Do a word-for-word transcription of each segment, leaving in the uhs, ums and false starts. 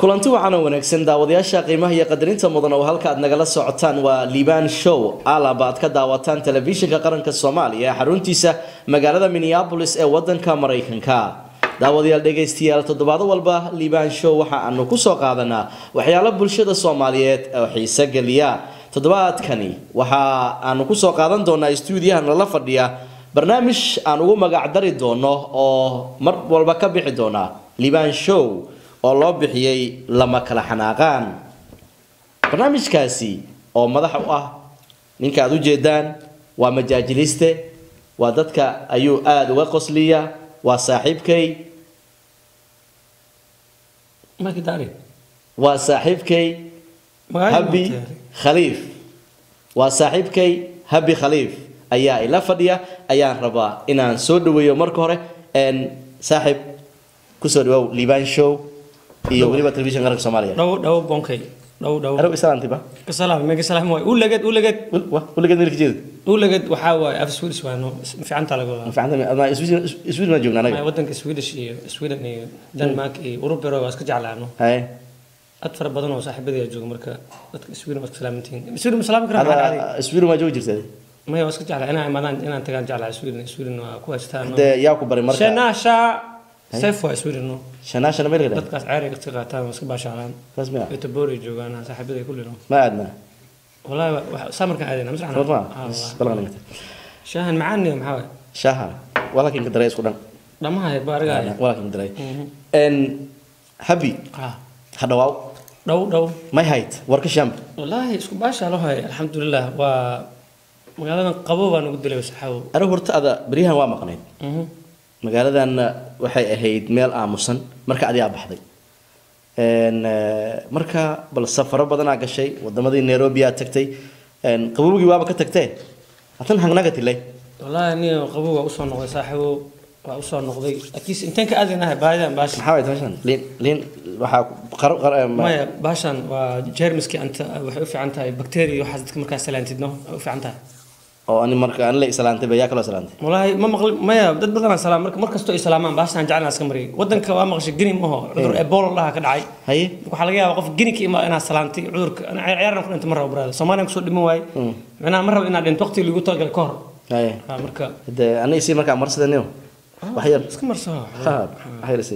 kulanti waxaan wanaagsan daawadayaasha qiimaha iyo qadarinta mudan oo halka aad nagala socotaan waa Liban Show alaba aad ka daawataan telefishinka qaranka Soomaaliya xaruntiisa magaalada Minneapolis ee wadanka Mareykanka daawadayaal dhageystayaal toddobaad walba Liban Show waxa aanu ku soo qaadanaa waxyaalo bulshada Soomaaliyeed oo xiiso galiya toddobaadkani waxa aanu ku soo qaadan doonaa stuudiyaha la fadhiya barnaamij aan ugu magac dari doono oo mar walba ka bixi doona Liban Show oo loo bixiyay lama kala xanaaqaan barnaamijkaasi oo madax u ah ninka aad u jeedaan waa majaajiliste waa dadka ayuu aad uga qosliya waa saaxiibkay ma kidari waa saaxiibkay Habi Khaliif waa saaxiibkay Habi Khaliif ayaa ila fadhiya ayaan rabaa inaan soo dhaweeyo marka hore een saaxiib ku soo dhawow Liban Show iyo waliba television qaranka Soomaaliya dhaw dhaw bonkay dhaw dhaw araw isaantiba ka salaam ma ka salaam way u lagad u lagad u lagad meelka jeed u lagad waxa way af Swedish waano fiicanta laga wada fiicanta ama Sweden ma joogna anaga wadanka Swedish iyo Sweden iyo Denmark iyo Europe waa iska jeclaano hay ad fara badan oo saaxiibadii jooga marka dadka Sweden ma salaamantiin Sweden ma salaam karaan hada Sweden ma joogi jirtay ma waa iska jeclaa inaan imaadaan inaan tagaan jeclaa Sweden Sweden waa ku haystaan de yaa ku bari marka shanasha سيف واسويرن نو شناشنا ميل غدا dadkaas ceeriga iska qaataan iska baashaalaan rasmi ah inta boori joogaan saaxiibada kulliina ma aadna wallahi samarkan aadina masraxna ballan shahan macaani maxaa shaha walakin kadare isku dhan dhamaha baariga walakin kadare en habi ah hadawaaw dhaw dhaw may hayt warka sham wallahi isku baashaalo hay alxamdulillah waa magaaladan qabo baan ugu dilay saxaabo ara horta ada bariyahan waa maqnayd magaaladan waxay ahayd meel aamusan marka adiga baxday een marka bal safaro badan aa gashay wadamadii Nairobi aad tagtay een qabowgii waaba ka tagtay atan hangnaga tilay wallahi ni qabowga u soo noqday saaxiibo waa u soo noqday akiis intaan ka aadinahay baaydan baash maxaa way taashan lin lin waxa qar qar ma baashan waa germiski anta waxay u fiican tahay bacteria waxa dadka marka salaantidno u fiican tahay oo ani marka aan la islaantay baa kala islaantay wallahi ma maqal ma dad badan salaam marka markasto ay salaamaan baashan jacayl aska maray wadanka waa maqashay gini ma aha cudur ebola laha ka dhacay hay waxa laga yaabaa qof gini ka ima inaa salaantay cudurka ana ciyaarna ku inta marra brada Soomaaliya ku soo dhiman waay macna marra inaa dhinto waqti lagu tagal ka hor hay marka de ana isi marka marsadaniyo wax yar iska marso ha hayrsay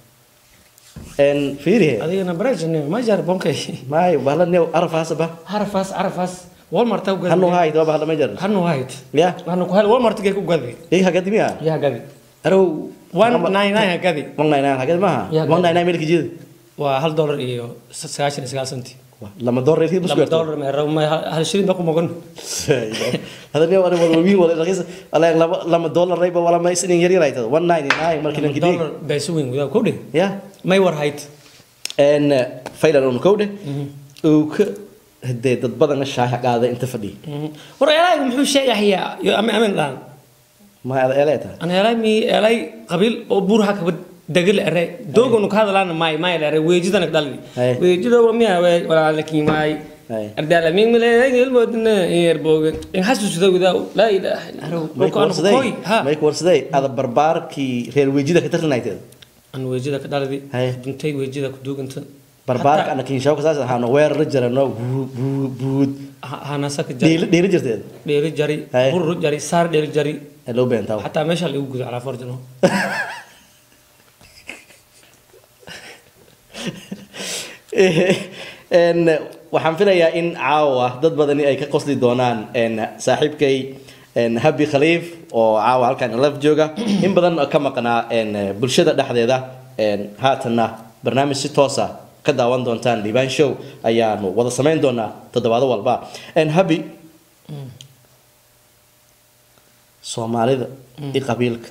en fiiriye adigana barajne ma jar bonkay may bahalaniyo arafas ba arafas arafas Walmart taw hanu hayd waa bahal ma jar hanu hayd ya hanu ku hal Walmart geey ku gadi ee hagadi miya ya gadi araw one ninety-nine hagadi one ninety-nine hagadi ma one ninety-nine meelka jeed waa hal dollar iyo sagaashan iyo sagaal senti lama dollar iyo lama dollar ma raw ma hal shilin ba ku mogan hada niyo wala wala wiin wala raqiis ala lama lama dollar rayba wala ma isnin yar yar aytado one ninety-nine markii lan kidii dollar baysuwin wada ku dhig ya may war hayd en faylan on code oo هدي dad badan shaaha qaada inta fadhi war eelay muxuu sheegayaa yo ama aman daan ma ada eelayta ana eelay mi eelay qabiil oo buurha ka dagal aray doogon ka hadlaan may may aray weejidan ka dalbi weejida waa miya wala laakiin may ardala min milayay ilmoodna eer boogan in xasuusida wada la ilaaha illa may korsaday ada barbaarki reer weejida ka tarnayteed an weejida ka dalbi intay weejida ku duuganta barbaarka ana kiin shawka saas ahaano weer rajarano buud hana saka jari dheeri jirteed dheeri jari bur jari saar dheeri jari loo beentaa hatta meesha lagu gudo ala farjano en waxaan filayaa in caawa dad badani ay ka qosli doonaan en saaxiibkay en Habi Khaliif oo caawa halkan live jooga in badan ka maqnaa en bulshada dhaxdeeda en haatana barnaamij si toos ah ka daawan doontaan Liban Show ayaanu wada sameyn doonaa toddobaad walba en Habi Soomaalida i qabiilka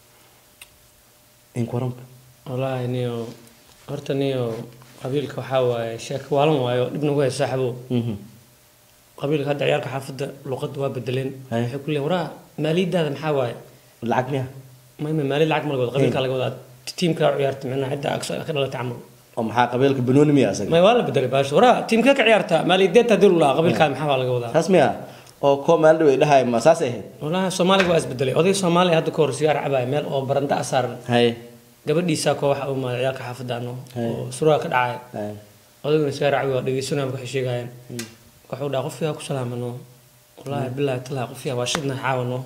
in koran wallahi niyo horta niyo qabiilka waxa waaye sheeko waalan waayo dibna way saaxibo qabiilka hadda ciyaarka xaafada luqad waa bedeleen waxay ku leeyahay waraa maalidaada maxaa waaye lacag miya ma ma maali lacag malgood qabiilka laga wada teamka ciyaarta macna hadda aksa ka dhalata taamul oo maxaa qabiilka banooni miya asaga ma wala bedel baash waraa teamka ka ciyaarta maalideeta dil la qabiilka maxaa laga wada taas miya oo ko maal way dhahay ma saas ahayd wallahi Soomaaliga waa isbedelay oday Soomaali hadda koor siyaar cabay meel oo baranda asaaran hay gabadhiisa koo waxa uu maal ciyaalka xaafadaano oo suraa ka dhacay odaygu saaracay oo dhageysanaa wax sheegayaan wuxuu dhaa qof yaa ku salaamano wallahi billahi talaa qof yaa washidna xaawano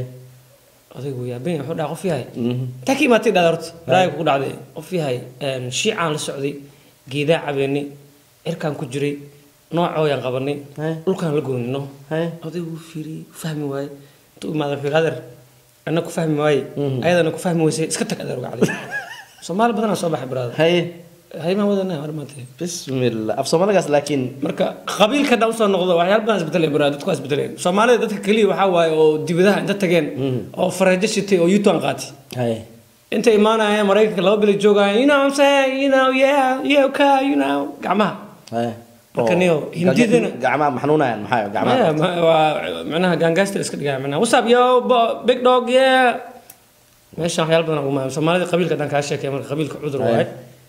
odaygu yaa been wuxuu dhaa qof yahay taki ma tii dhaarto raay ku dhacday qof yahay een shiicaan la socday geedaa cabeeni cirkaan ku jiray noocoo yaan qabanay dhulkaan la goonino odaygu fiiri fahmi waay tu imaada fiiradar أنا كفهم واي أيضا أنا كفهم ويسي اسكتك أدرو قاعد صومال بدنا صباح براد هاي هاي ما ودنا ورمتي بسم الله أف صومال قاس لكن مركا قبيل كده وصل نقطة وحيال بناس بدل براد تكواس بدلين صومال ده تكلي وحواي أو دي بدها أنت تجين أو فرنجشتي أو يوتون قاتي هاي أنت إيمانا هي مريك لو بيلجوجا you know I'm saying you know yeah yeah okay you know قعمها هاي كنيو هندينا جماعة محنونة يعني محايا جماعة معناها جانجستر اسكت جماعة معناها وصاب يو بيج دوغ يا ماشي حيال بدنا وما سومالي قبيل كذا كاشيك يا من قبيل عذر واحد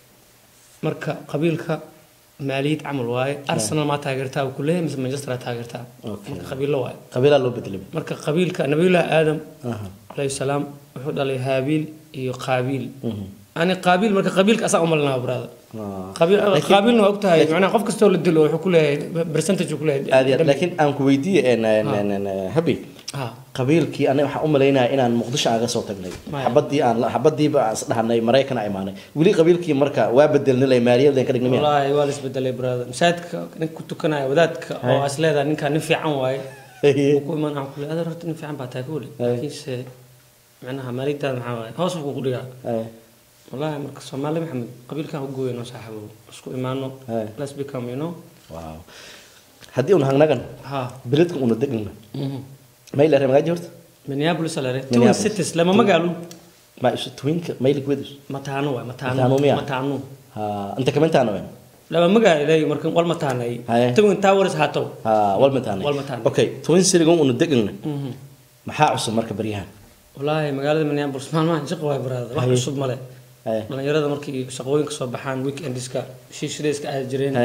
مركا قبيل ك مالية عمل واحد أرسنال ما تاجرتها وكلها مثل مانشستر تاجرتها قبيل له واحد قبيل له بدلم مركا قبيل ك نبي الله آدم عليه السلام وحد عليه هابيل يقابيل أنا قابيل مركا قبيل كأسا عملنا براد قابيل قابيل وقتها معناه قف كستول الدلو وكله برسنتج وكله لكن أنا كويدي أنا أنا هبي قبيل كي أنا حأم لينا إن أنا مقدش على صوت جني حبدي أنا حبدي بس نحن مريكنا إيمانه ولي قبيل كي مركا وابدلنا لي ماريا ذي كده جميل والله والله بدل براد مساعد كنت كنا وذات أو أصله ذا إن كان نفع عن واي وكل ما نعقل هذا رحت نفع عن بتاكل لكن معناها ماريا ده معاه هوس وقول والله مركز صومالي محمد قبيل كان هو إنه صاحبه اسكو إيمانه let's become you know واو هدي أنا هنغنغن ها بلدكم أنا دقنا ما يلا رمى جورت مينيابوليس على ريت توين سيتس لما ما قالوا ما إيش توين ما يلك ويدش ما تانو ما تانو ما تانو ها أنت كمان تانو وين لما ما قال لي مركز ولا ما تاني توين تاورس هاتو ها ولا ما تاني ولا ما تاني أوكي توين سيرجون أنا دقنا ما حاعس مركب بريهان والله مقالة مينيابوليس ما ما جقوا براد واحد صوب ماله أنا يراد مركي شقوين كسب بحان ويك إنديس كا شيء شريس كأجرين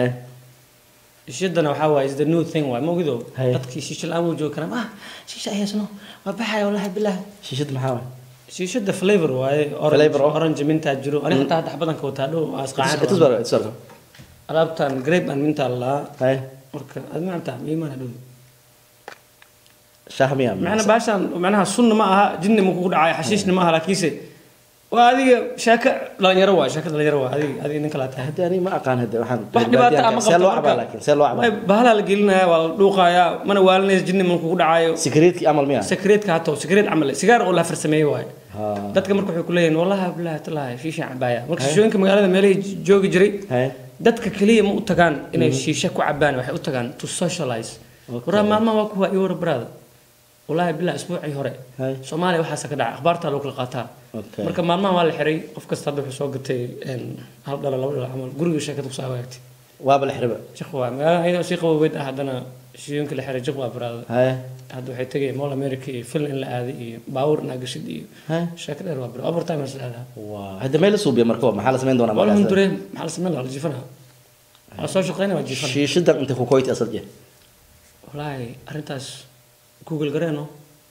الشدة وحوا is the new thing واي مو كذو تذكي شيء الأمور جو كلام آه شيء هي شنو وبحاي والله بالله شيء شد محاوي شيء شد فليفر واي فليفر أورنج من تاجرو أنا حتى حتى حبنا كوتالو أسقعان تصبر تصبر ألعبتان قريب أن من تالله هاي مركب أدمع بتاع مين هدول شاهمية معنا باشان معناها السنة معها جن مكود عاي حشيشنا معها لكيسة وهذه شاكة لا يروى شاكة لا يروى هذه هذه نكلاتها هذا أنا ما أقان هذا وحن واحد بات أما سلوا عبا لكن سلوا عبا بهلا لقيلنا واللوقا يا من والناس جن من كود عاي سكريت كي عمل مياه سكريت كهاتو سكريت عمل سيجار ولا فرسمي واي ده كمر كحول كلين والله بالله تلا في شيء عباية مركز شو إنك مقالة مالي جوج جري ده ككلية مو تجان إن الشيشة كعبان واحد تجان to socialize ورا ما ما وقوة يور براد والله بالله أسبوعي هراء سومالي وحاسة كده أخبارتها لوك القطار مركب ما ما والله حري قف كستضيف سوقتي إن هذا لا لا عمل قريب شكله بصعوبة وقتي وابل حربة شخوة هيدا شيء قوي بيت أحدنا شيء يمكن الحري جقوة براد هذا حيتجي مول أمريكي فيلم إلا هذه باور ناقش دي شكل إيروا برا أبر تايم هذا هذا ما يلصق بمركب محل سمين دونا ولا من دري محل سمين على جيفنها أصلا شقينا على جيفنها شيء شدك أنت كويت أصل جه والله أرنتاس جوجل قرينه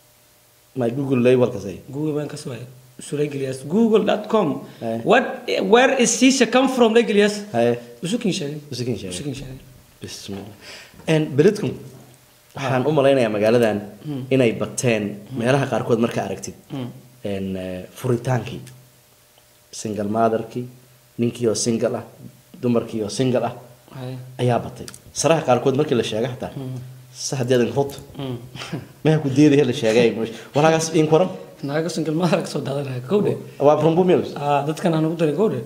ما جوجل لا يورك زي جوجل وين كسوي سوليجلياس جوجل دوت كوم what where is Shisha come from ليجلياس وسكين شيء وسكين شيء وسكين شيء بسم الله إن بلدكم waxaan u maleynayaa magaaladan inay bateen meelaha qaar kood marka aragtid in furitaankii single motherkii ninkii oo single ah dumarkii oo single ah ayaa batay saraha qaar kood markii la sheegay xataa saxdeedan hot ma ku diiday la sheegay walaagaas in koran naaga single mother ka soo daadanahay gowde waa from Bumilos ah dadkan aan ugu daray gowde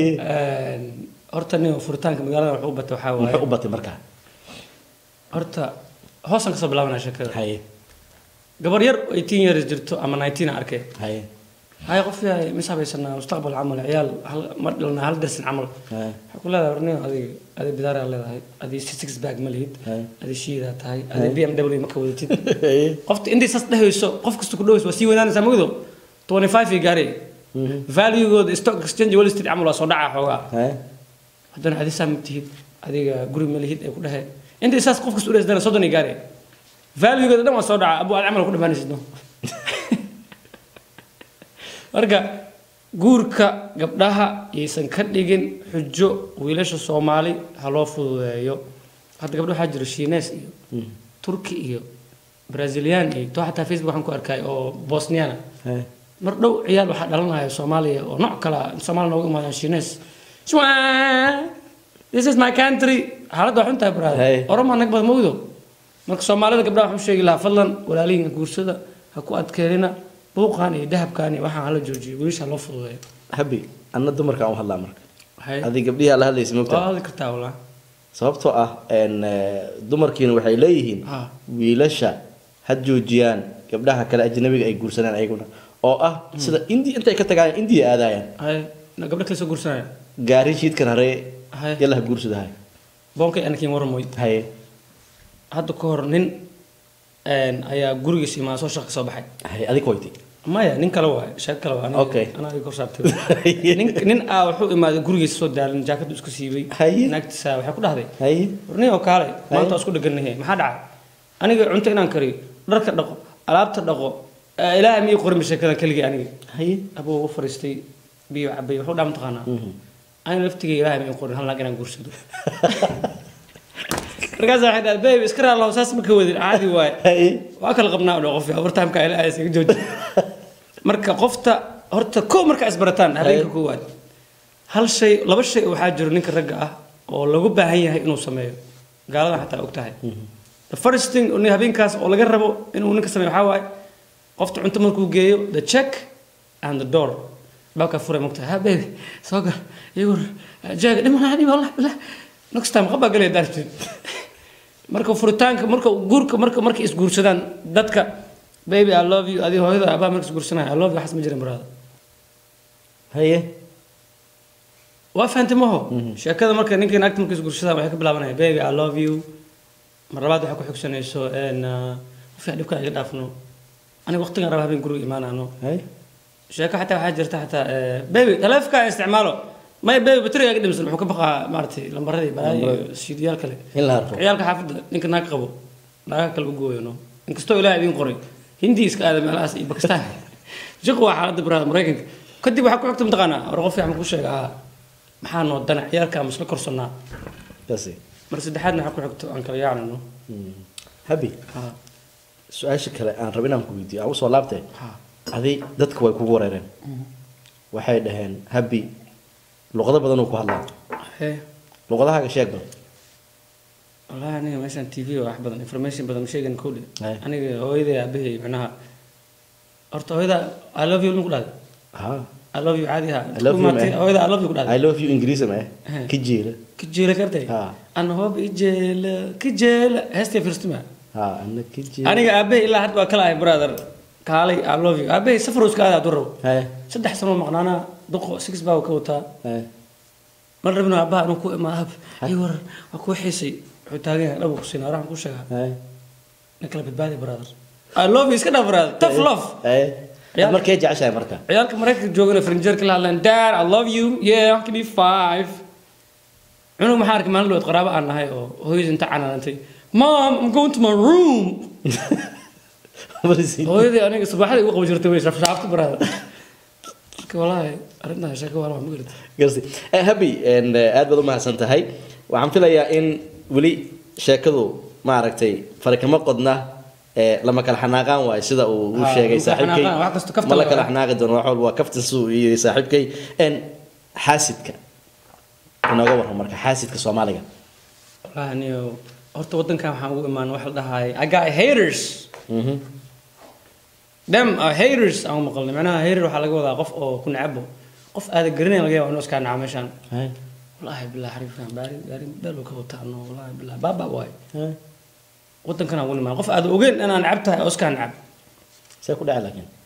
ee horta nin furitaanka magaalada wuxuu u batay waxa waaye wuxuu u batay marka horta hoosan ka soo bilaabana sheekada hay gabar yar eighteen years jirto ama nineteen arkay hay هاي قفيا مسابيسنا مستقبل عمل عيال ما لنا هل درس العمل حكوا لا ورني هذه هذه بدار الله هاي هذه سكس باج مليد هذه شيء ذات هاي هذه بي ام دبليو مكودتي قفت عندي ساس ده يسو قف كستو كدوس وسي وين انا سامغدو twenty-five في غاري فاليو جود ستوك اكسشينج ولا ستري عمل سو دعا خوغا هذا هذه سامتي هذه غوري مليد اي كدهه عندي ساس قف كستو دنا صدني غاري فاليو جود دما سو دعا ابو العمل كدبانيسدو marka guurka gabdhaha aysan ka dhigin xujo wiilasha Soomaali ha loo fududeeyo hadda gabdho waxa jira Shiinees iyo Turki iyo Brazilian iyo to xataa Facebook waxaan ku arkay oo Bosnian mar dhow ciyaal waxa dhalanaya Soomaaliya oo nooc kala Soomaali noogu imaadaan Shiinees this is my country xaaladda xunta brother oroma nag bad mawdo marka Soomaalida gabdhaha waxaan sheegi lahaa fadlan walaalihiin guursada ha ku adkeerina buuqan iyo dahabkan iyo waxaan la joojiyo wiisha loo fududeeyo habi anna dumarka aan hadlaa marka hadii gabdhiya la hadlaysa ma ogtaa waa kartaa wala sababtoo ah in dumarkiina waxay leeyihiin wiilasha had joojiyaan gabdhaha kale ajnabiga ay guursanaan ayaguna oo ah sida India intay ka tagayaan India aadayaan hay gabdho kale soo guursanayaan gaari shiidkan hare yalla guursadahay boonka ankiin warmoy hay hadda ka hor nin een ayaa gurigiisa ma soo shaqo soo baxay hay adiga waytay maya nin kale waa shaqo kale waa ana ay korsabtay nin nin aa wuxuu imaaday gurigiisa soo daalin jaakad isku siibay naagtiisa waxay ku dhaxday hay warnii oo kale maanta isku dhaganahay maxaa dhacay aniga cunto inaan kariyo dharka dhaqo alaabta dhaqo ilaahay mii qorin sheekada kaliya aniga hay abo u fariistay biyo cabay wuxuu dhaam taqaana aan laftiga ilaahay mii qorin hal laag inaan guursado markaas waxay dhahay baby iska raalo saas ma ka wadin caadi waay waa kala qabnaa oo qof over time ka ilaahay isaga jooji marka qofta horta ko marka isbarataan habeenka koowaad hal shay laba shay waxa jiro ninka ragga ah oo lagu baahan yahay inuu sameeyo gaalada xataa og tahay the first thing oo habeenkaas oo laga rabo inuu ninka sameeyo waxa waay qofta cunto markuu geeyo the check and the door baka furay mugta ha baby soo gal iyagu jaaga dhimanaa wallahi billah next time qaba galay dartin marka furitaanka marka guurka marka marka is guursadaan dadka baby I love you adi hooyada aba marka is guursanaa I love you xas ma jirin brada haye waa fahantii maho sheekada marka ninka naagta marka is guursadaan waxay ka bilaabanayaan baby I love you mar labaad waxa ku xigsanayso een fi dhibka iga dhaafno aniga waqtigan raba habeen guriga imaanaano hay sheeka xataa waxa jirta xataa baby taleefka isticmaalo ما يبي بتري أقدم سلم حكم بقى مارتي لما ردي بلاي شيديال كله عيالك حافظ إنك ناقبه ناقل بقوي إنه إنك استوى لا يبين قري هندي إسك هذا من الأس باكستان جقوا حالة برا مريكن كدي بحكوا وقت متقنا رغوفي عم كل شيء آه محانو دنا عيالك مش لكر صنع بسي مرسد حدنا حكوا وقت أنكر يعني إنه هبي سؤال شكله أنا ربنا مكويدي أو صلابته هذه دتك ويكون وريرين واحد هن هبي لغة بدن وكهلا. إيه. لغتها كشيء بدن. والله أنا مثلاً تي في واحد بدن information بدن مشي جن كله. أنا هو إذا أبيه معناها. أرتو إذا I love you نقول هذا. ها. I love you عادي ها. I love you. هو إذا I love you نقول هذا. I love you إنجليزي ما. كجيل. كجيل كرتي. ها. أنا هو بيجيل كجيل هستي فرست ما. ها أنا كجيل. أنا أبيه إلا حد وكلا برادر. كالي I love you. أبيه سفر وسك هذا دورو. هاي. صدق حسنا مقنعنا. دقو سكس باو كوتا مرة بنا عباء نكو ما هب أيور أكو حسي عتاقين لو قصينا راح نقول شغا نكلا بتبادي برادر I love you كذا برادر tough love عيال مركي يجي عشان مركا عيالك مركي جوجنا فرنجر كلها لان dad I love you yeah give me five عنو محارك ما نلو تقرابة عنا هاي هو يزن تعنا أنتي mom I'm going to my room هو يدي أنا صباح لي وقف جرت ويش رف شافت برادر والله أردنا شكل والله ما قلت. قصدي هبي إن أدبر ما سنتهاي وعم تلاقي إن ولي شكله ما عرفتي فرق ما قدنا لما كان حناقان ويسدا وشيء صاحبك ما كان حناق دون وحول وكفت السوق صاحبك إن حاسدك أنا أقول مرك حاسدك سومالك. والله يعني أرتو وطن كان حاول ما نوحل ده هاي I got haters. them are haters أو مقلنا معناها hater وحلاقة وضع قف أو كنا عبوا قف هذا قرنين لقيه وناس كان عامشان والله بالله حريفنا باري باري بلو كوتانو والله بالله بابا واي وطن كان أقول ما قف هذا وقين أنا لعبتها أو كان عب سيكون على لكن